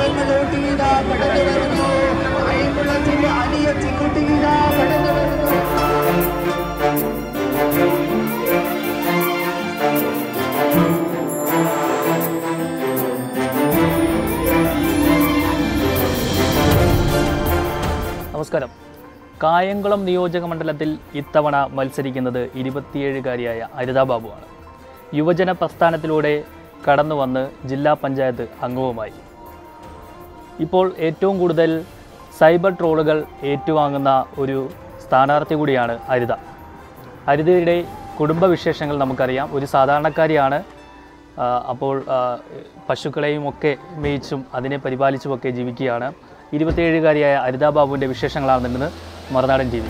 നമസ്കാരം. കായംകുളം നിയോജക മണ്ഡലത്തിൽ ഇത്തവണ മത്സരിക്കുന്നത് 27-കാരിയായ അരിത ബാബുവാണ്. യുവജന പ്രസ്ഥാനത്തിലൂടെ കടന്നു വന്ന് ജില്ലാ പഞ്ചായത്ത് അംഗവുമായി. ഇപ്പോൾ ഏറ്റവും കൂടുതൽ സൈബർ ട്രോളുകൾ ഏറ്റുവാങ്ങുന്ന ഒരു സ്ഥാനാർത്ഥി കൂടിയാണ് അരിത. അരിതയുടെ കുടുംബവിശേഷങ്ങൾ നമുക്കറിയാം. ഒരു സാധാരണക്കാരിയാണ്. അപ്പോൾ പശുക്കളെയും ഒക്കെ മേയിച്ചും അതിനെ പരിപാലിച്ചുമൊക്കെ ജീവിക്കുകയാണ്. 27-കാരിയായ അരിത ബാബുവിൻ്റെ വിശേഷങ്ങളാണ് ഇന്ന് മറുനാടൻ TV.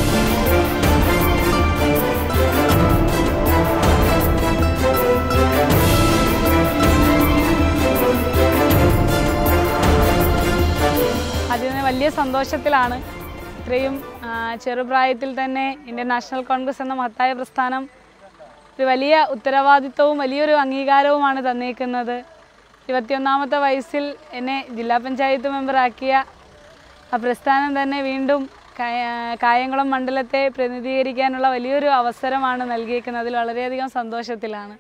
അതിന് വലിയ സന്തോഷത്തിലാണ്. ഇത്രയും ചെറുപ്രായത്തിൽ തന്നെ ഇന്ത്യൻ നാഷണൽ കോൺഗ്രസ് എന്ന മഹത്തായ പ്രസ്ഥാനം ഒരു വലിയ ഉത്തരവാദിത്വവും വലിയൊരു അംഗീകാരവുമാണ് തന്നേക്കുന്നത്. 21ാമത്തെ വയസ്സിൽ എന്നെ ജില്ലാ പഞ്ചായത്ത് മെമ്പറാക്കിയ ആ പ്രസ്ഥാനം തന്നെ വീണ്ടും കായംകുളം മണ്ഡലത്തെ പ്രതിനിധീകരിക്കാനുള്ള വലിയൊരു അവസരമാണ് നൽകിയിരിക്കുന്നത്. അതിൽ വളരെയധികം സന്തോഷത്തിലാണ്.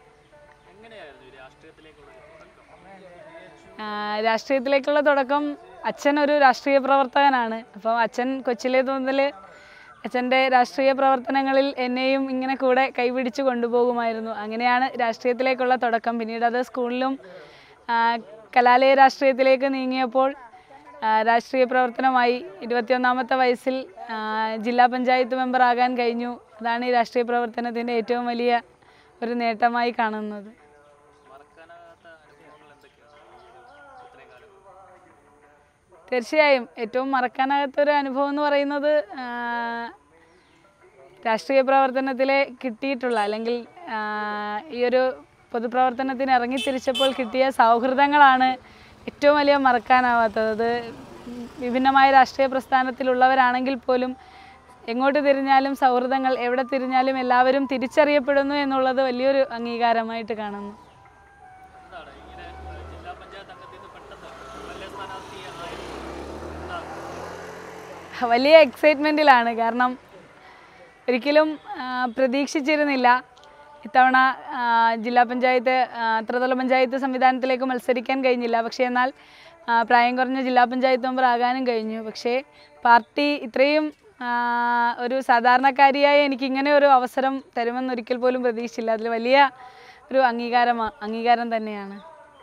രാഷ്ട്രീയത്തിലേക്കുള്ള തുടക്കം, അച്ഛൻ ഒരു രാഷ്ട്രീയ പ്രവർത്തകനാണ്. അപ്പം അച്ഛൻ കൊച്ചിലെ മുതൽ അച്ഛൻ്റെ രാഷ്ട്രീയ പ്രവർത്തനങ്ങളിൽ എന്നെയും ഇങ്ങനെ കൂടെ കൈപിടിച്ച് കൊണ്ടുപോകുമായിരുന്നു. അങ്ങനെയാണ് രാഷ്ട്രീയത്തിലേക്കുള്ള തുടക്കം. പിന്നീട് അത് സ്കൂളിലും കലാലയ രാഷ്ട്രീയത്തിലേക്ക് നീങ്ങിയപ്പോൾ രാഷ്ട്രീയ പ്രവർത്തനമായി. 21ാമത്തെ വയസ്സിൽ ജില്ലാ പഞ്ചായത്ത് മെമ്പറാകാൻ കഴിഞ്ഞു. അതാണ് ഈ രാഷ്ട്രീയ പ്രവർത്തനത്തിൻ്റെ ഏറ്റവും വലിയ ഒരു നേട്ടമായി കാണുന്നത്. തീർച്ചയായും ഏറ്റവും മറക്കാനാകാത്തൊരു അനുഭവം എന്ന് പറയുന്നത് രാഷ്ട്രീയ പ്രവർത്തനത്തിലെ കിട്ടിയിട്ടുള്ള, അല്ലെങ്കിൽ ഈ ഒരു പൊതുപ്രവർത്തനത്തിന് ഇറങ്ങിത്തിരിച്ചപ്പോൾ കിട്ടിയ സൗഹൃദങ്ങളാണ് ഏറ്റവും വലിയ മറക്കാനാവാത്തത്. വിഭിന്നമായ രാഷ്ട്രീയ പ്രസ്ഥാനത്തിലുള്ളവരാണെങ്കിൽ പോലും എങ്ങോട്ട് തിരിഞ്ഞാലും സൗഹൃദങ്ങൾ, എവിടെ തിരിഞ്ഞാലും എല്ലാവരും തിരിച്ചറിയപ്പെടുന്നു എന്നുള്ളത് വലിയൊരു അംഗീകാരമായിട്ട് കാണുന്നു. വലിയ എക്സൈറ്റ്മെൻറ്റിലാണ്. കാരണം ഒരിക്കലും പ്രതീക്ഷിച്ചിരുന്നില്ല ഇത്തവണ ജില്ലാ പഞ്ചായത്ത് ത്രിതല പഞ്ചായത്ത് സംവിധാനത്തിലേക്ക് മത്സരിക്കാൻ കഴിഞ്ഞില്ല. പക്ഷേ എന്നാൽ പ്രായം കുറഞ്ഞ ജില്ലാ പഞ്ചായത്ത് മെമ്പർ ആകാനും കഴിഞ്ഞു. പക്ഷേ പാർട്ടി ഇത്രയും ഒരു സാധാരണക്കാരിയായ എനിക്കിങ്ങനെ ഒരു അവസരം തരുമെന്ന് ഒരിക്കൽ പോലും പ്രതീക്ഷിച്ചില്ല. അതിൽ വലിയ ഒരു അംഗീകാരം തന്നെയാണ്.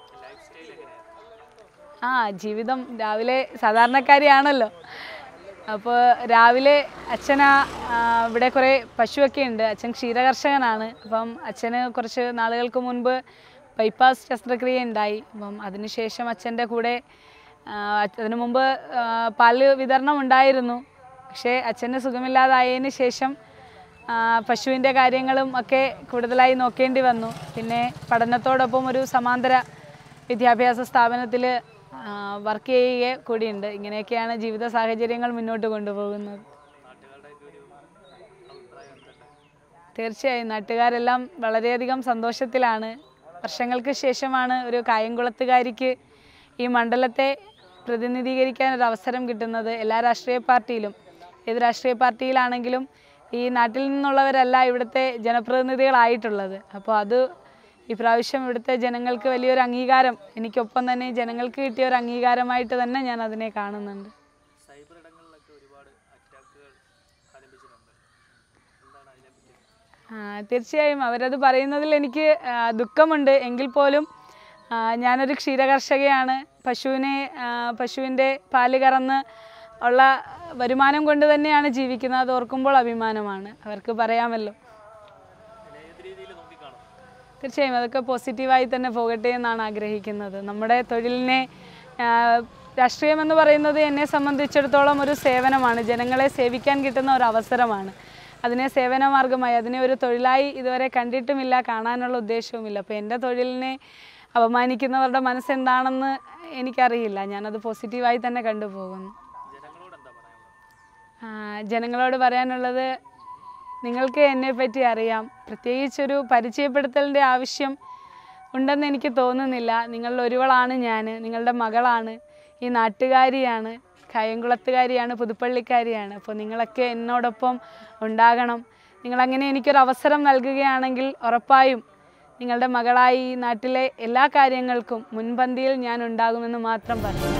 ജീവിതം രാവിലെ സാധാരണക്കാരിയാണല്ലോ. അപ്പോൾ രാവിലെ ഇവിടെ കുറേ പശുവൊക്കെ ഉണ്ട്. അച്ഛൻ ക്ഷീരകർഷകനാണ്. അപ്പം അച്ഛന് കുറച്ച് നാളുകൾക്ക് മുൻപ് ബൈപ്പാസ് ശസ്ത്രക്രിയ ഉണ്ടായി. അപ്പം അതിനുശേഷം അച്ഛൻ്റെ കൂടെ അതിനു മുമ്പ് പാല് വിതരണം ഉണ്ടായിരുന്നു. പക്ഷേ അച്ഛന് സുഖമില്ലാതായതിന് ശേഷം പശുവിൻ്റെ കാര്യങ്ങളും ഒക്കെ കൂടുതലായി നോക്കേണ്ടി വന്നു. പിന്നെ പഠനത്തോടൊപ്പം ഒരു സമാന്തര വിദ്യാഭ്യാസ സ്ഥാപനത്തിൽ വർക്ക് ചെയ്യുക കൂടിയുണ്ട്. ഇങ്ങനെയൊക്കെയാണ് ജീവിത സാഹചര്യങ്ങൾ മുന്നോട്ട് കൊണ്ടുപോകുന്നത്. തീർച്ചയായും നാട്ടുകാരെല്ലാം വളരെയധികം സന്തോഷത്തിലാണ്. വർഷങ്ങൾക്ക് ശേഷമാണ് ഒരു കായംകുളത്തുകാരിക്ക് ഈ മണ്ഡലത്തെ പ്രതിനിധീകരിക്കാൻ ഒരു അവസരം കിട്ടുന്നത്. എല്ലാ രാഷ്ട്രീയ പാർട്ടിയിലും, ഏത് രാഷ്ട്രീയ പാർട്ടിയിലാണെങ്കിലും ഈ നാട്ടിൽ നിന്നുള്ളവരല്ല ഇവിടുത്തെ ജനപ്രതിനിധികളായിട്ടുള്ളത്. അപ്പോൾ അത് ഇപ്രാവശ്യം ഇവിടുത്തെ ജനങ്ങൾക്ക് വലിയൊരു അംഗീകാരം, എനിക്കൊപ്പം തന്നെ ജനങ്ങൾക്ക് കിട്ടിയ ഒരു അംഗീകാരമായിട്ട് തന്നെ ഞാൻ അതിനെ കാണുന്നുണ്ട്. തീർച്ചയായും അവരത് പറയുന്നതിൽ എനിക്ക് ദുഃഖമുണ്ട്. എങ്കിൽ പോലും ഞാനൊരു ക്ഷീരകർഷകയാണ്. പശുവിൻ്റെ പാല് കറന്ന് ഉള്ള വരുമാനം കൊണ്ട് തന്നെയാണ് ജീവിക്കുന്നത്. അത് ഓർക്കുമ്പോൾ അഭിമാനമാണ്. അവർക്ക് പറയാമല്ലോ. തീർച്ചയായും അതൊക്കെ പോസിറ്റീവായി തന്നെ പോകട്ടെ എന്നാണ് ആഗ്രഹിക്കുന്നത്. നമ്മുടെ തൊഴിലിനെ, രാഷ്ട്രീയം എന്ന് പറയുന്നത് എന്നെ സംബന്ധിച്ചിടത്തോളം ഒരു സേവനമാണ്. ജനങ്ങളെ സേവിക്കാൻ കിട്ടുന്ന ഒരു അവസരമാണ്. അതിനെ സേവനമാർഗമായി, അതിനെ ഒരു തൊഴിലായി ഇതുവരെ കണ്ടിട്ടുമില്ല, കാണാനുള്ള ഉദ്ദേശവുമില്ല. അപ്പോൾ എൻ്റെ തൊഴിലിനെ അപമാനിക്കുന്നവരുടെ മനസ്സെന്താണെന്ന് എനിക്കറിയില്ല. ഞാനത് പോസിറ്റീവായി തന്നെ കണ്ടുപോകുന്നു. ജനങ്ങളോട് പറയാനുള്ളത്, നിങ്ങൾക്ക് എന്നെപ്പറ്റി അറിയാം. പ്രത്യേകിച്ചൊരു പരിചയപ്പെടുത്തലിൻ്റെ ആവശ്യം ഉണ്ടെന്ന് എനിക്ക് തോന്നുന്നില്ല. നിങ്ങളിൽ ഒരുവളാണ് ഞാൻ, നിങ്ങളുടെ മകളാണ്. ഈ നാട്ടുകാരിയാണ്, കായംകുളത്തുകാരിയാണ്, പുതുപ്പള്ളിക്കാരിയാണ്. അപ്പോൾ നിങ്ങളൊക്കെ എന്നോടൊപ്പം ഉണ്ടാകണം. നിങ്ങളങ്ങനെ എനിക്കൊരു അവസരം നൽകുകയാണെങ്കിൽ ഉറപ്പായും നിങ്ങളുടെ മകളായി ഈ നാട്ടിലെ എല്ലാ കാര്യങ്ങൾക്കും മുൻപന്തിയിൽ ഞാൻ ഉണ്ടാകുമെന്ന് മാത്രം പറഞ്ഞു.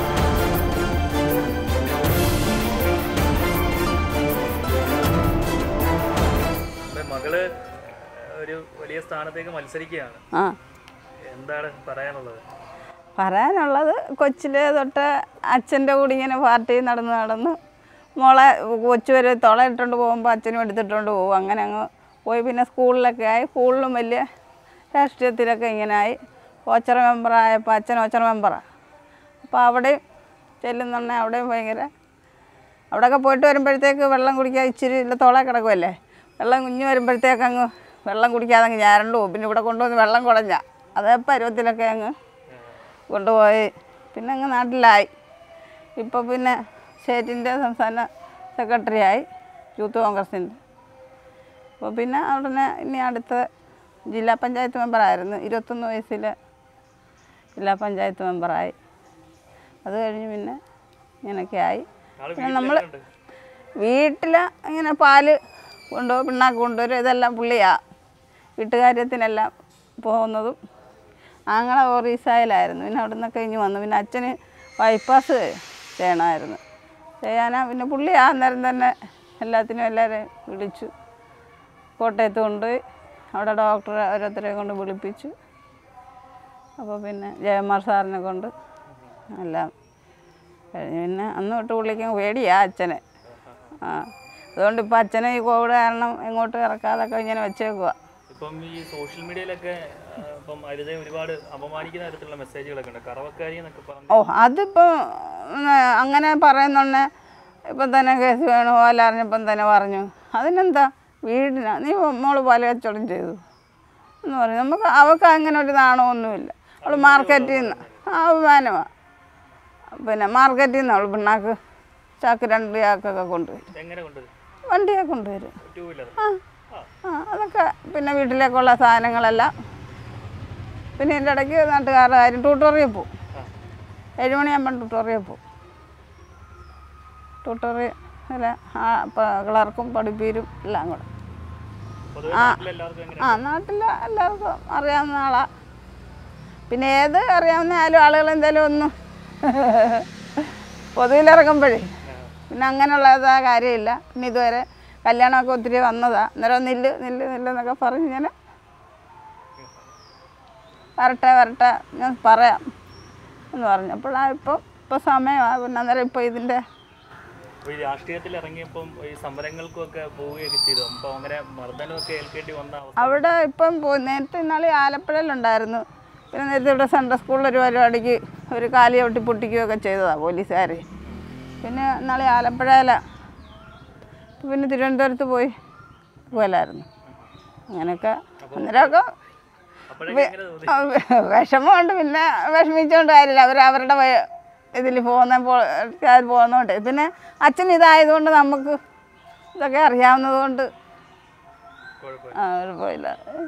മകള് ഒരു വലിയ സ്ഥാനത്തേക്ക് മത്സരിക്കുകയാണ്. എന്താണ് പറയാനുള്ളത്? പറയാനുള്ളത് കൊച്ചിലെ തൊട്ട് അച്ഛൻ്റെ കൂടി ഇങ്ങനെ പാർട്ടി നടന്ന് മോളെ കൊച്ചു വരെ തുളയിട്ടുണ്ട് പോകുമ്പോൾ അച്ഛനും എടുത്തിട്ടുണ്ട് പോകും. അങ്ങനെ അങ്ങ് പോയി. പിന്നെ സ്കൂളിലൊക്കെ ആയി. സ്കൂളിലും വലിയ രാഷ്ട്രീയത്തിലൊക്കെ ഇങ്ങനെ ആയി. ഓച്ചറ മെമ്പറായപ്പോൾ അച്ഛൻ ഓച്ചറ മെമ്പറാണ്. അപ്പോൾ അവിടെ ചെല്ലുന്നുണ്ടെ അവിടെയും ഭയങ്കര അവിടെയൊക്കെ പോയിട്ട് വരുമ്പോഴത്തേക്ക് വെള്ളം കുടിക്കാൻ ഇച്ചിരി ഇല്ല തുള കിടക്കുമല്ലേ, വെള്ളം കുഞ്ഞ് വരുമ്പോഴത്തേക്ക് അങ്ങ് വെള്ളം കുടിക്കാതെ അങ്ങ് ഞാരണ്ടു പോകും. പിന്നെ ഇവിടെ കൊണ്ടുവന്ന് വെള്ളം കുടഞ്ഞ അതേ പരുവത്തിലൊക്കെ അങ്ങ് കൊണ്ടുപോയി. പിന്നെ അങ്ങ് നാട്ടിലായി. ഇപ്പോൾ പിന്നെ സ്റ്റേറ്റിൻ്റെ സംസ്ഥാന സെക്രട്ടറി ആയി, യൂത്ത് കോൺഗ്രസിൻ്റെ. അപ്പോൾ പിന്നെ അവിടെ ഇനി അടുത്ത ജില്ലാ പഞ്ചായത്ത് മെമ്പറായിരുന്നു. 21 വയസ്സിൽ ജില്ലാ പഞ്ചായത്ത് മെമ്പറായി. അത് കഴിഞ്ഞ് പിന്നെ ഇങ്ങനെയൊക്കെ ആയി. പിന്നെ നമ്മൾ വീട്ടിൽ ഇങ്ങനെ പാല് കൊണ്ടുപോകും, പിണ്ണാക്ക് കൊണ്ടുവരും. ഇതെല്ലാം പുള്ളിയാണ് വീട്ടുകാര്യത്തിനെല്ലാം പോകുന്നതും. ആങ്ങളെ ഓറീസായിലായിരുന്നു. പിന്നെ അവിടെ നിന്നൊക്കെ കഴിഞ്ഞ് വന്നു. പിന്നെ അച്ഛന് ബൈപ്പാസ് ചെയ്യണമായിരുന്നു, ചെയ്യാനാ. പിന്നെ പുള്ളിയാ അന്നേരം തന്നെ എല്ലാത്തിനും എല്ലാവരെയും വിളിച്ചു. കോട്ടയത്ത് കൊണ്ടുപോയി അവിടെ ഡോക്ടറെ ഓരോരുത്തരെ കൊണ്ട് വിളിപ്പിച്ചു. അപ്പോൾ പിന്നെ ജയകുമാർ സാറിനെ കൊണ്ട് എല്ലാം കഴിഞ്ഞ് പിന്നെ അന്ന് തൊട്ട് പുള്ളിക്കങ്ങ് പേടിയാ അച്ഛനെ. അതുകൊണ്ട് ഇപ്പം അച്ഛനെ ഈ കോവിഡ് കാരണം എങ്ങോട്ട് ഇറക്കാതൊക്കെ ഇങ്ങനെ വെച്ചേക്കുക. ഇപ്പം ഈ സോഷ്യൽ മീഡിയയിലൊക്കെ ഇപ്പം അരിതയെ ഒരുപാട് അപമാനിക്കുന്ന തരത്തിലുള്ള മെസ്സേജുകളൊക്കെ ഉണ്ട്, കറവക്കാരി എന്നൊക്കെ പറഞ്ഞു. അതിപ്പോൾ അങ്ങനെ പറയുന്നുണ്ടെ ഇപ്പം തന്നെ കേസ് വേണോ അല്ല അറിഞ്ഞപ്പം തന്നെ പറഞ്ഞു. അതിനെന്താ, വീടിനാ നീ മോള് പല കച്ചവടം ചെയ്തു എന്ന് പറഞ്ഞു. നമുക്ക് അവൾക്ക് അങ്ങനെ ഒരു നാണമൊന്നുമില്ല. അവൾ മാർക്കറ്റിൽ നിന്ന് അഭിമാനമാണ്. പിന്നെ മാർക്കറ്റിൽ നിന്ന് അവൾ പിണ്ണാക്ക് ചാക്ക് 2 ചാക്കൊക്കെ കൊണ്ടുവരും, വണ്ടിയൊക്കെ കൊണ്ടുവരും. അതൊക്കെ പിന്നെ വീട്ടിലേക്കുള്ള സാധനങ്ങളെല്ലാം. പിന്നെ എൻ്റെ ഇടയ്ക്ക് നാട്ടുകാരുടെ കാര്യം ട്യൂട്ടോറിയൽ പോവും. 7 മണിയാകുമ്പം ട്യൂട്ടോറിയൽ പോവും. ട്യൂട്ടോറിയൽ അല്ല ക്ലർക്കും പഠിപ്പീരും എല്ലാം കൂടെ. നാട്ടിൽ എല്ലാവർക്കും അറിയാവുന്ന ആളാണ്. പിന്നെ ഏത് അറിയാവുന്ന ആളുകൾ എന്തായാലും ഒന്ന് പൊതുവിലിറങ്ങുമ്പോഴേ പിന്നെ അങ്ങനെയുള്ളതാ കാര്യമില്ല. പിന്നെ ഇതുവരെ കല്യാണമൊക്കെ ഒത്തിരി വന്നതാണ്. അന്നേരം നില്ലെന്നൊക്കെ പറഞ്ഞ് ഇങ്ങനെ വരട്ടെ ഞാൻ പറയാം എന്ന് പറഞ്ഞു. അപ്പോഴാണ് ഇപ്പം സമയമാണ്. പിന്നെ അന്നേരം ഇപ്പോൾ ഇതിൻ്റെ രാഷ്ട്രീയത്തിൽ ഇറങ്ങിയപ്പം ഈ സമരങ്ങൾക്കൊക്കെ പോവുകയൊക്കെ ചെയ്തു. അപ്പോൾ അങ്ങനെ മർദ്ദനമൊക്കെ ഏൽക്കേണ്ടി വന്ന അവിടെ ഇപ്പം നേരത്തെ ഇന്നാളെ ആലപ്പുഴയിലുണ്ടായിരുന്നു. പിന്നെ നേരത്തെ ഇവിടെ സെൻട്രൽ സ്കൂളിലൊരു പരിപാടിക്ക് ഒരു കാലി ചവിട്ടി പൊട്ടിക്കുകയൊക്കെ ചെയ്തതാണ് പോലീസുകാർ. പിന്നെ ഇന്നാളെ ആലപ്പുഴയിലാണ്. പിന്നെ തിരുവനന്തപുരത്ത് പോയല്ലായിരുന്നു. അങ്ങനെയൊക്കെ അന്നേരമൊക്കെ വിഷമമുണ്ട്. പിന്നെ വിഷമിച്ചുകൊണ്ട് കാര്യമില്ല. അവരുടെ ഇതിൽ പോകുന്നതുകൊണ്ട്. പിന്നെ അച്ഛൻ ഇതായതുകൊണ്ട് നമുക്ക് ഇതൊക്കെ അറിയാവുന്നത് കൊണ്ട് കുഴപ്പമില്ല.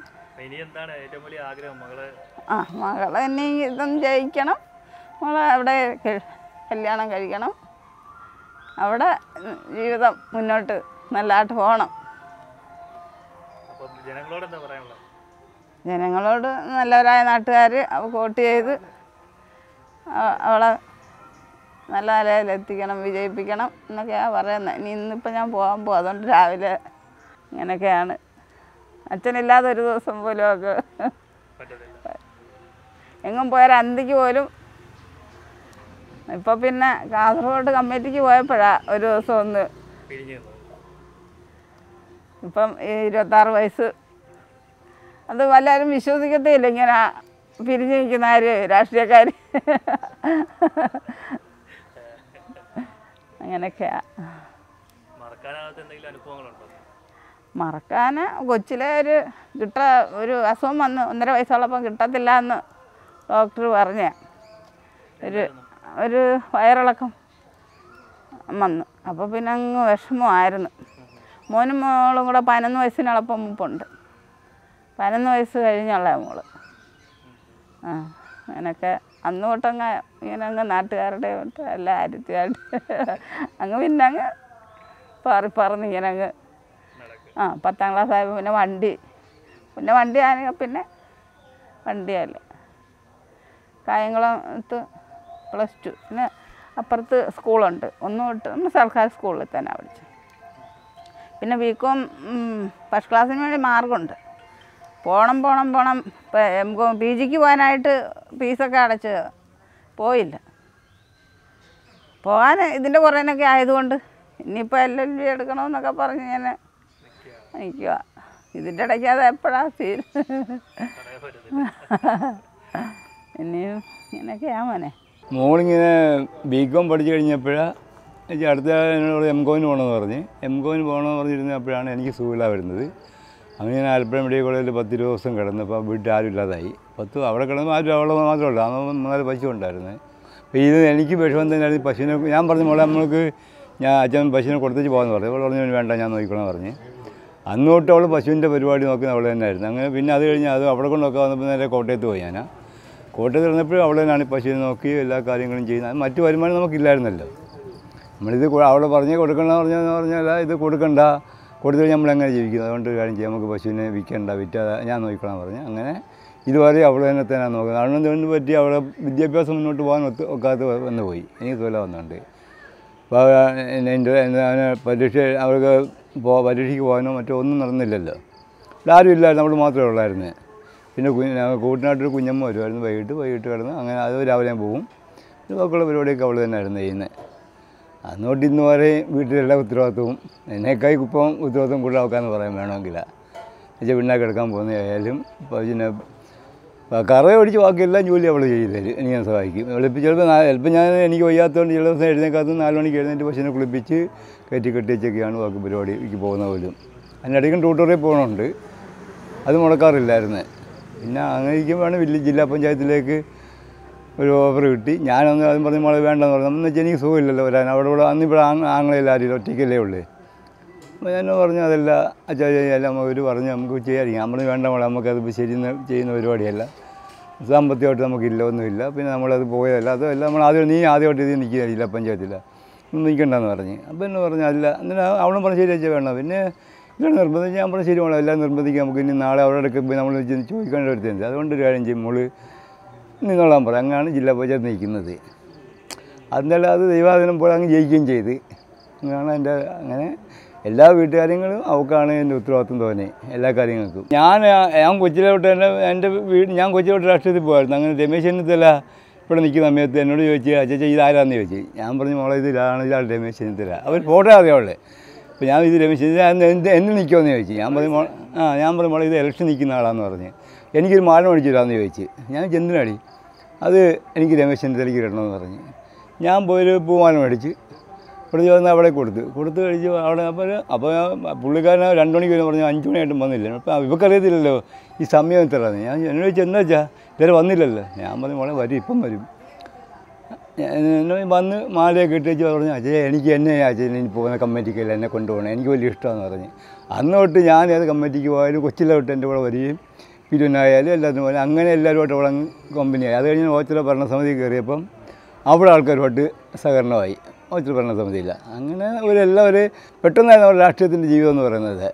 മകളെ ഇനി ഇതൊന്നും ജയിക്കണം. മകളെ അവിടെ കല്യാണം കഴിക്കണം. അവിടെ ജീവിതം മുന്നോട്ട് നല്ലതായിട്ട് പോകണം. ജനങ്ങളോട് നല്ലവരായ നാട്ടുകാർ വോട്ട് ചെയ്ത് അവളെ നല്ല നിലയിലെത്തിക്കണം, വിജയിപ്പിക്കണം എന്നൊക്കെയാണ് പറയുന്നത്. ഇന്നിപ്പോൾ ഞാൻ പോകാൻ പോകും. അതുകൊണ്ട് രാവിലെ ഇങ്ങനെയൊക്കെയാണ്. അച്ഛനില്ലാതെ ഒരു ദിവസം പോലും ഒക്കെ എങ്ങും പോയാൽ അന്തിക്ക് പോലും. ഇപ്പം പിന്നെ കാസർഗോഡ് കമ്മിറ്റിക്ക് പോയപ്പോഴാണ് ഒരു ദിവസം ഒന്ന്. ഇപ്പം 26 വയസ്സ്. അത് വല്ലവരും വിശ്വസിക്കത്തില്ല ഇങ്ങനെ പിരിഞ്ഞു നിൽക്കുന്ന രാഷ്ട്രീയക്കാർ. അങ്ങനെയൊക്കെയാ. മറക്കാൻ കൊച്ചിലെ ഒരു അസുഖം വന്ന് 1.5 വയസ്സുള്ളപ്പം കിട്ടത്തില്ല എന്ന് ഡോക്ടർ പറഞ്ഞ ഒരു വയറിളക്കം വന്നു. അപ്പോൾ പിന്നെ അങ്ങ് വിഷമമായിരുന്നു. മോനും മോളും കൂടെ 11 വയസ്സിനളപ്പം മുമ്പുണ്ട്. 11 വയസ്സ് കഴിഞ്ഞുള്ള മോള്. അങ്ങനെയൊക്കെ അന്ന് തൊട്ടങ്ങ് ഇങ്ങനെ അങ്ങ് നാട്ടുകാരുടെ എല്ലാം അരുത്തിയായിട്ട് അങ്ങ് പിന്നെ അങ്ങ് പറന്ന് ഇങ്ങനെ അങ്ങ് 10ാം ക്ലാസ് ആയപ്പോൾ പിന്നെ വണ്ടി ആണെങ്കിൽ പിന്നെ വണ്ടിയല്ല കായംകുളത്ത് +2 പിന്നെ അപ്പുറത്ത് സ്കൂളുണ്ട് തൊട്ട് നമ്മൾ സർക്കാർ സ്കൂളിൽ തന്നെ പഠിച്ചു. പിന്നെ ബികോം ഫസ്റ്റ് ക്ലാസ്സിന് വേണ്ടി മാർക്കുണ്ട്. പോണം PGക്ക് പോകാനായിട്ട് ഫീസൊക്കെ അടച്ച് പോയില്ല. പോകാൻ ഇതിൻ്റെ കുറേനൊക്കെ ആയതുകൊണ്ട് ഇനിയിപ്പോൾ LLB എടുക്കണമെന്നൊക്കെ പറഞ്ഞ് ഞാൻ നിൽക്കുക. ഇതിൻ്റെ ഇടയ്ക്ക് അത് എപ്പോഴാണ് ഇനിയും ഇങ്ങനെയൊക്കെയാണ് മോനെ. മോളിങ്ങനെ ബികോം പഠിച്ചു കഴിഞ്ഞപ്പോഴാണ് അടുത്ത എന്നോട് MCOമിന് പോകണമെന്ന് പറഞ്ഞ് പോകണമെന്ന് പറഞ്ഞിരുന്നപ്പോഴാണ് എനിക്ക് സുഖമില്ല വരുന്നത്. അങ്ങനെ ഞാൻ ആലപ്പുഴ മെഡിക്കൽ കോളേജിൽ 10-20 ദിവസം കിടന്നപ്പോൾ വീട്ടിൽ ആരും ഇല്ലാതായി. അവിടെ കിടന്ന് അവളെ മാത്രമേ ഉള്ളൂ. അന്ന് 4 പശു ഉണ്ടായിരുന്നു. അപ്പോൾ ഇത് എനിക്ക് വിഷമം തന്നെയായിരുന്നു. പശുവിനെ ഞാൻ പറഞ്ഞു മോളെ നമ്മൾക്ക് അച്ഛൻ പശുവിനെ കൊടുത്തേച്ച് പോകാമെന്ന് പറഞ്ഞു. അവൾ പറഞ്ഞു വേണ്ട ഞാൻ നോക്കിക്കോളാം പറഞ്ഞ്. അന്ന് തൊട്ട് അവൾ പശുവിൻ്റെ പരിപാടി നോക്കുന്ന അവൾ തന്നെയായിരുന്നു. അങ്ങനെ പിന്നെ അത് കഴിഞ്ഞ് അത് അവിടെ കൊണ്ടൊക്കെ വന്നപ്പോൾ നേരെ കോട്ടയത്ത് പോയി. കോട്ടയത്ത് ഇരുന്നപ്പോഴും അവൾ തന്നെയാണ് പശുവിനെ നോക്കി എല്ലാ കാര്യങ്ങളും ചെയ്യുന്നത്. മറ്റു വരുമാനം നമുക്കില്ലായിരുന്നല്ലോ. നമ്മളിത് അവളെ പറഞ്ഞ് കൊടുക്കണമെന്ന് പറഞ്ഞാൽ ഇത് കൊടുക്കണ്ട, കൊടുത്തു കഴിഞ്ഞാൽ നമ്മളെങ്ങനെ ജീവിക്കുന്നത്? അതുകൊണ്ട് കാര്യം ചെയ്യാം, നമുക്ക് പശുവിനെ വിൽക്കണ്ട, ഞാൻ നോക്കിക്കോളാം പറഞ്ഞ്. അങ്ങനെ ഇതുവരെ അവൾ തന്നെ നോക്കുന്നത്. അതുകൊണ്ട് പറ്റി അവളെ വിദ്യാഭ്യാസം മുന്നോട്ട് പോകാൻ ഒക്കാത്ത വന്ന് പോയി. എനിക്ക് തോല വന്നുണ്ട്. അപ്പോൾ അവർക്ക് പരീക്ഷയ്ക്ക് പോകാനോ മറ്റോ ഒന്നും നടന്നില്ലല്ലോ. ആരും ഇല്ലായിരുന്നു, നമ്മൾ മാത്രമേ ഉള്ളായിരുന്നു. പിന്നെ കൂട്ടിനായിട്ടൊരു കുഞ്ഞമ്മ വരുമായിരുന്നു. വൈകിട്ട് കിടന്ന് അങ്ങനെ അത് രാവിലെ പോകും. ബാക്കിയുള്ള പരിപാടിയൊക്കെ അവൾ തന്നെയായിരുന്നു ചെയ്യുന്നത്. അന്നോട്ട് ഇന്ന് വരെ വീട്ടിലെല്ലാ ഉത്തരവാദിത്വവും എന്നേക്കായി ഇപ്പം ഉത്തരവാദിത്വം കൂടുതൽ ആക്കാമെന്ന് പറയാൻ വേണമെങ്കിൽ എന്നുവെച്ചാൽ പിണ്ണാക്ക് എടുക്കാൻ പോകുന്നതായാലും പിന്നെ കറ ഒടിച്ച് ബാക്കിയെല്ലാം ജോലി അവൾ ചെയ്തു തരും. എനിക്ക് സഹായിക്കും. ചിലപ്പോൾ ഞാൻ എനിക്ക് വയ്യാത്തതുകൊണ്ട് ചില ദിവസം എഴുന്നേക്കാത്ത 4 മണിക്ക് എഴുന്നേറ്റ് പശുവിനെ കുളിപ്പിച്ച് കെട്ടിവെച്ചൊക്കെയാണ് ബാക്കി പരിപാടിക്ക് പോകുന്ന പോലും. അതിനിടയ്ക്കും ട്യൂട്ടോറിയൽ പോകണമുണ്ട്, അത് മുടക്കാറില്ലായിരുന്നു. പിന്നെ അങ്ങനെയിരിക്കുമ്പോഴാണ് ജില്ലാ പഞ്ചായത്തിലേക്ക് ഒരു ഓഫർ കിട്ടി. ഞാനൊന്ന് അതും പറഞ്ഞ് മോളെ വേണ്ടെന്ന് പറഞ്ഞു. എന്ന് വെച്ചാൽ എനിക്ക് സുഖമില്ലല്ലോ വരാൻ. ഇവിടെ അന്നിവിടെ ആങ്ങളെല്ലാം ആരില്ല, ഒറ്റയ്ക്കല്ലേ ഉള്ളൂ. അപ്പോൾ ഞാൻ പറഞ്ഞു അതല്ല അച്ഛാ അവർ പറഞ്ഞ് നമുക്ക് ചെയ്യാതിരിക്കും. നമ്മൾ വേണ്ട മോളെ, നമുക്കത് ചെയ്യുന്ന പരിപാടിയല്ല, സാമ്പത്തികമായിട്ട് നമുക്കില്ല, ഒന്നുമില്ല. പിന്നെ നമ്മളത് പോയതല്ല, അതല്ല നമ്മൾ ആദ്യമായിട്ട് ഇത് നിൽക്കുക ജില്ലാ പഞ്ചായത്തില്ല, നിൽക്കണ്ടെന്ന് പറഞ്ഞ്. അപ്പോൾ എന്നെ പറഞ്ഞു അല്ല. എന്നിട്ട് അവളും പറഞ്ഞു ശരി അച്ഛാ വേണ്ട. പിന്നെ ഇവിടെ നിർബന്ധിച്ച് ഞാൻ പറഞ്ഞു ശരി മോളെ എല്ലാം നിർബന്ധിക്കുക, നമുക്ക് ഇനി നാളെ അവരുടെ പോയി നമ്മൾ ചോദിക്കേണ്ട ഒരു തെറ്റ്. അതുകൊണ്ട് ഒരു കാര്യം ചെയ്യും മോള് നിന്നോളാൻ പറയും. അങ്ങനെയാണ് ജില്ലാ പഞ്ചായത്ത് നിൽക്കുന്നത്. അതെന്തായാലും അത് ദൈവാധീനം പോലെ അങ്ങ് ജയിക്കുകയും ചെയ്ത്. അങ്ങനെയാണ് അങ്ങനെ എല്ലാ വീട്ടുകാര്യങ്ങളും അവൾക്കാണ് എൻ്റെ ഉത്തരവാദിത്വം തോന്നി എല്ലാ കാര്യങ്ങൾക്കും. ഞാൻ കൊച്ചിലോട്ട് ഞാൻ കൊച്ചിലോട്ട് രാഷ്ട്രീയത്തിൽ പോകുമായിരുന്നു. അങ്ങനെ രമേശ് ചെന്നിത്തല ഇവിടെ നിൽക്കുന്ന സമയത്ത് എന്നോട് ചോദിച്ചു അച്ഛാ ഇതാരാന്ന് ചോദിച്ചു. ഞാൻ പറഞ്ഞു മോളെ ഇതാണ് രമേശ് ചെന്നിത്തല. അവർ ഫോട്ടോ അറിയാവുള്ളേ. അപ്പോൾ ഞാൻ ഇത് രമേശ് ചെന്നിത്തല എന്ന് നിൽക്കുമെന്ന് ചോദിച്ചു. ഞാൻ പറഞ്ഞു മോളെ ഇത് ഇലക്ഷൻ നിൽക്കുന്ന ആളാന്ന് പറഞ്ഞ്. എനിക്കൊരു മാല മേടിച്ചു തരാമെന്ന് ചോദിച്ചു. ഞാൻ ചെന്തിനാടി അത് എനിക്ക് രമേശ് ചെന്നിത്തലയ്ക്ക് ഇടണമെന്ന് പറഞ്ഞ് ഞാൻ പോയൊരു പൂമാല മേടിച്ച് ഇവിടെ വന്ന് അവിടെ കൊടുത്ത് കഴിച്ച് അവിടെ അപ്പോൾ പുള്ളിക്കാരൻ 2 മണിക്ക് വരും പറഞ്ഞു. 5 മണിയായിട്ടും വന്നില്ല. അപ്പോൾ ഇവക്കറിയത്തില്ലല്ലോ ഈ സമയം എത്രയാണ്. ഞാൻ എന്നോട് ചോദിച്ചാൽ എന്താ വെച്ചാൽ ഇതുവരെ വന്നില്ലല്ലോ. ഞാൻ പറഞ്ഞു മോളെ വരും, ഇപ്പം വരും. എന്നെ വന്ന് മാലയൊക്കെ ഇട്ട് വെച്ച് പറഞ്ഞു അച്ഛാ എനിക്ക് അച്ഛൻ ഇനി പോകുന്ന കമ്മിറ്റിക്കല്ല എന്നെ കൊണ്ടുപോകണം, എനിക്ക് വലിയ ഇഷ്ടമാണെന്ന് പറഞ്ഞ്. അന്ന് തൊട്ട് ഞാൻ ഏത് കമ്മിറ്റിക്ക് പോയാലും കൊച്ചിലെ തൊട്ട് എൻ്റെ കൂടെ വരികയും പിരിവിനായാലും എല്ലാത്തിനും പോലെ അങ്ങനെ എല്ലാവരുമായിട്ട് അവളെ കമ്പനിയായി. അത് കഴിഞ്ഞ് ഓച്ചിറ ഭരണസമിതി കയറിയപ്പം അവിടെ ആൾക്കാരുമായിട്ട് സഹകരണമായി. ഓച്ചിറ ഭരണസമിതിയില്ല. അങ്ങനെ എല്ലാവരും പെട്ടെന്നായിരുന്നു അവരുടെ രാഷ്ട്രീയത്തിൻ്റെ ജീവിതം എന്ന് പറയുന്നത്.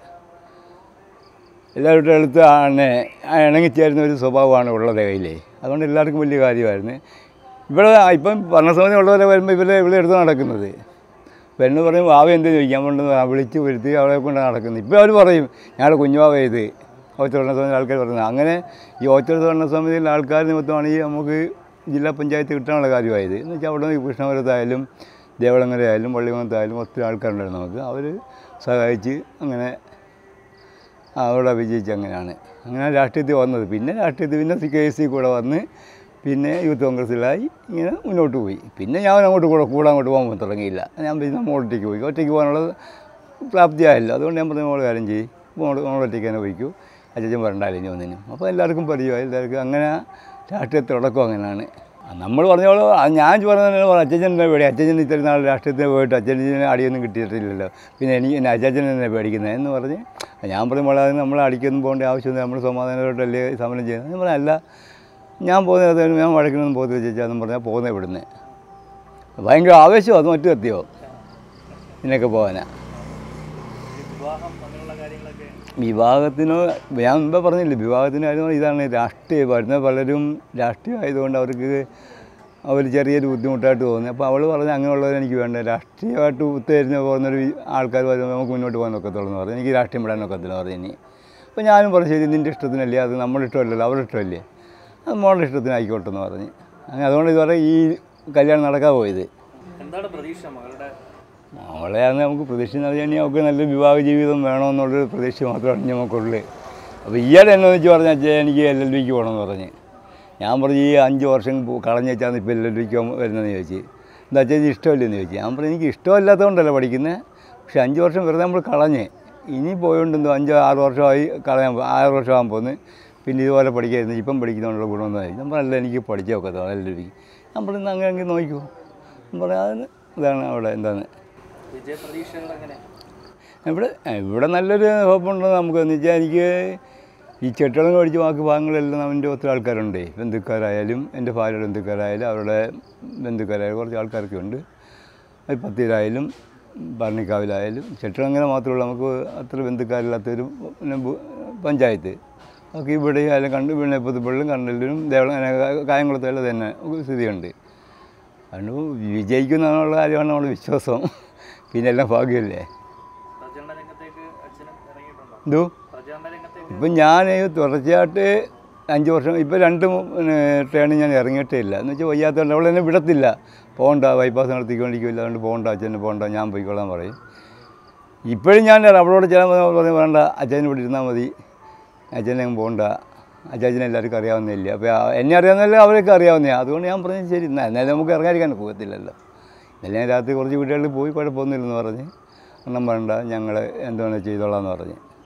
എല്ലാവരുടെ അടുത്ത് ഇണങ്ങിച്ചേരുന്ന ഒരു സ്വഭാവമാണ് ഉള്ളത് കയ്യിലേ. അതുകൊണ്ട് എല്ലാവർക്കും വലിയ കാര്യമായിരുന്നു. ഇപ്പം ഭരണസമിതി ഉള്ളവരെ വരുമ്പോൾ ഇവിടെ എടുത്ത് നടക്കുന്നത്. പെണ്ണ് പറയും വാവ എന്തെന്ന് ചോദിക്കാൻ കൊണ്ടെന്ന് വിളിച്ച് വരുത്തി അവളെ കൊണ്ടാണ് നടക്കുന്നത്. ഇപ്പോൾ അവർ പറയും ഞങ്ങളുടെ കുഞ്ഞുവാവ ഇത് ഓച്ചിറ ഭരണസമിതി ആൾക്കാർ പറയുന്നത്. അങ്ങനെ ഈ ഓച്ചിറ ഭരണസമിതിയിലെ ആൾക്കാർ നിമിത്തമാണ് ഈ നമുക്ക് ജില്ലാ പഞ്ചായത്ത് കിട്ടാനുള്ള കാര്യമായത്. എന്ന് വെച്ചാൽ അവിടെ കൃഷ്ണപുരത്തായാലും ദേവളങ്ങരയായാലും പള്ളിമംഗലത്തായാലും ഒത്തിരി ആൾക്കാരുണ്ടായിരുന്നു നമുക്ക്. അവർ സഹായിച്ച് അങ്ങനെ അവിടെ വിജയിച്ച് അങ്ങനെയാണ് രാഷ്ട്രീയത്തിൽ വന്നത്. പിന്നെ KSC കൂടെ വന്ന് പിന്നെ യൂത്ത് കോൺഗ്രസ്സിലായി ഇങ്ങനെ മുന്നോട്ട് പോയി. പിന്നെ ഞാൻ അങ്ങോട്ട് അങ്ങോട്ട് പോകാൻ തുടങ്ങിയില്ല. ഞാൻ പിന്നെ ഒറ്റയ്ക്ക് പോയി. ഒറ്റയ്ക്ക് പോകാനുള്ളത് പ്രാപ്തിയായല്ലോ. അതുകൊണ്ട് ഞാൻ പറഞ്ഞ മോള് കാര്യം ചെയ്യും, ഒറ്റയ്ക്ക് തന്നെ പോയിക്കൂ, അച്ഛൻ വരണ്ടാലും ഇനി ഒന്നിനും. അപ്പോൾ എല്ലാവർക്കും പരിചയമായി. എല്ലാവർക്കും അങ്ങനെ രാഷ്ട്രീയത്തിൽ തുടക്കം അങ്ങനെയാണ്. നമ്മൾ പറഞ്ഞോളൂ ഞാൻ പറഞ്ഞ അച്ഛനെ പേടി. അച്ഛൻ ഇത്രയും നാൾ രാഷ്ട്രീയത്തിന് പോയിട്ട് അച്ഛനെ അടിയൊന്നും കിട്ടിയിട്ടില്ലല്ലോ, പിന്നെ എനിക്ക് അച്ഛൻ തന്നെ പേടിക്കുന്നത് എന്ന് പറഞ്ഞ് ഞാൻ പറഞ്ഞ മോളെ നമ്മൾ അടിക്കൊന്നും പോകേണ്ട ആവശ്യമൊന്നും, നമ്മൾ സമാധാനമായിട്ടല്ലേ സമരം ചെയ്യുന്നത്. ഞാൻ പറഞ്ഞല്ല ഞാൻ പോകുന്നത് ഞാൻ വഴക്കിനൊന്നും പോകത്തില്ല ചേച്ചാന്നും പറഞ്ഞാൽ പോകുന്നത് ഇവിടുന്ന്. ഭയങ്കര ആവേശമോ അത് മറ്റു എത്തിയോ ഇതിനൊക്കെ പോകാനാ. വിവാഹത്തിനോ ഞാൻ മുമ്പേ പറഞ്ഞില്ലേ, വിവാഹത്തിന് കാര്യം ഇതാണ് രാഷ്ട്രീയം. വരുന്ന പലരും രാഷ്ട്രീയമായതുകൊണ്ട് അവർ ചെറിയൊരു ബുദ്ധിമുട്ടായിട്ട് തോന്നി. അപ്പോൾ അവൾ പറഞ്ഞ് അങ്ങനെയുള്ളവർ എനിക്ക് വേണ്ട, രാഷ്ട്രീയമായിട്ട് ഉത്തേരിഞ്ഞ് പോകുന്നൊരു ആൾക്കാർ വരുമ്പോൾ നമുക്ക് മുന്നോട്ട് പോകാൻ ഒക്കത്തുള്ളൂ എന്ന് പറഞ്ഞു. എനിക്ക് രാഷ്ട്രീയം വിടാൻ ഒക്കത്തില്ല പറഞ്ഞു. ഇനി അപ്പോൾ ഞാനും പറഞ്ഞു ശരി, നിൻ്റെ ഇഷ്ടത്തിനല്ലേ, അത് നമ്മുടെ ഇഷ്ടമല്ലല്ലോ, അവരുടെ ഇഷ്ടമല്ലേ, അത് മോളുടെ ഇഷ്ടത്തിനായിക്കോട്ടെ എന്ന് പറഞ്ഞ്. അങ്ങനെ അതുകൊണ്ട് ഇതുവരെ ഈ കല്യാണം നടക്കാൻ പോയത്. എന്താണ് പ്രതീക്ഷ മകളുടെ? മോളെയാണ് നമുക്ക് പ്രതീക്ഷ എന്ന് പറഞ്ഞാൽ അവൾക്ക് നല്ലൊരു വിവാഹ ജീവിതം വേണമെന്നുള്ളൊരു പ്രതീക്ഷ മാത്രമാണ് നമുക്കുള്ളത്. അപ്പോൾ ഈയിടെ എന്നെ വെച്ച് പറഞ്ഞാൽ എനിക്ക് LLBക്ക് പോകണമെന്ന് പറഞ്ഞ്. ഞാൻ പറഞ്ഞു ഈ 5 വർഷം കളഞ്ഞ് വെച്ചാൽ ഇപ്പോൾ LLBക്ക് വരുന്നതെന്ന് ചോദിച്ചു. എന്താ വെച്ചാൽ ഇഷ്ടമല്ലെന്ന് ചോദിച്ചു. ഞാൻ പറഞ്ഞു എനിക്ക് ഇഷ്ടമല്ലാത്തതുകൊണ്ടല്ല പഠിക്കുന്നത്, പക്ഷേ 5 വർഷം വെറുതെ നമ്മൾ കളഞ്ഞ് ഇനി പോയോണ്ടെന്തോ 5-6 വർഷമായി കളയാൻ 6 വർഷമാകാൻ പോകുന്നു. പിന്നെ ഇതുപോലെ പഠിക്കായിരുന്നു, ഇപ്പം പഠിക്കുന്നതുകൊണ്ടുള്ള ഗുണമെന്നായി. ഞാൻ പറഞ്ഞല്ല എനിക്ക് പഠിച്ചേ ഒക്കത്തോ LLBക്ക്. ഞാൻ പറയുന്നത് അങ്ങനെ നോക്കിക്കോ. ഞാൻ പറയാം അതിന് ഇതാണ് അവിടെ എന്താണ് ഇവിടെ നല്ലൊരു ഹോപ്പുണ്ടെന്ന് നമുക്ക് എന്ന് വെച്ചാൽ എനിക്ക് ഈ ചെട്ടളം പഠിച്ച ബാക്കി ഭാഗങ്ങളെല്ലാം അവൻ്റെ ഒത്തിരി ആൾക്കാരുണ്ട്. ബന്ധുക്കാരായാലും എൻ്റെ ഭാര്യയുടെ ബന്ധുക്കാരായാലും അവരുടെ ബന്ധുക്കാരായാലും കുറച്ച് ആൾക്കാരൊക്കെ ഉണ്ട്. പത്തിയിലായാലും ഭരണിക്കാവിലായാലും ചെട്ടളം അങ്ങനെ മാത്രമേ നമുക്ക് അത്ര ബന്ധുക്കാരില്ലാത്തൊരു പഞ്ചായത്ത്. ഒക്കെ ഇവിടെ ആയാലും കണ്ട് പിന്നെ പുതുപ്പള്ളിലും കണ്ടലിലും കായംകുളത്തെല്ലാം തന്നെ സ്ഥിതിയുണ്ട്. അതുകൊണ്ട് വിജയിക്കുന്നുള്ള കാര്യമാണ് നമ്മുടെ വിശ്വാസം. പിന്നെ എല്ലാം ഭാഗ്യമല്ലേ. എന്തോ ഇപ്പം ഞാൻ തുടർച്ചയായിട്ട് 5 വർഷം ഇപ്പം 2 ട്രെയിനിൽ ഞാൻ ഇറങ്ങിയിട്ടേ ഇല്ല. എന്ന് വെച്ചാൽ വയ്യാത്തതുകൊണ്ട് അവൾ എന്നെ വിടത്തില്ല. പോകണ്ട, ബൈപ്പാസ് നടത്തിക്കൊണ്ടിരിക്കില്ല, അതുകൊണ്ട് പോകണ്ട അച്ഛനെ പോകണ്ട, ഞാൻ പോയിക്കൊള്ളാൻ പറയും. ഇപ്പോഴും ഞാൻ അവളോട് ചില പറഞ്ഞ് വേണ്ട, അച്ഛനെ ഇവിടെ ഇരുന്നാൽ മതി, അച്ഛനെ പോകണ്ട, അച്ഛനെ എല്ലാവർക്കും അറിയാവുന്നില്ല. അപ്പോൾ എന്നെ അറിയാവുന്നില്ല, അവരൊക്കെ അറിയാവുന്നതാണ്. അതുകൊണ്ട് ഞാൻ പറഞ്ഞു ശരി എന്നാലും നമുക്ക് ഇറങ്ങാതിരിക്കാൻ പോകത്തില്ലല്ലോ. ഇന്നലെ ഞാൻ രാത്രി കുറച്ച് വീടുകളിൽ പോയി കുഴപ്പമൊന്നുമില്ലെന്ന് പറഞ്ഞ്, ഒന്നും വേണ്ട ഞങ്ങൾ എന്തുവേണം ചെയ്തോളാമെന്ന് പറഞ്ഞ്.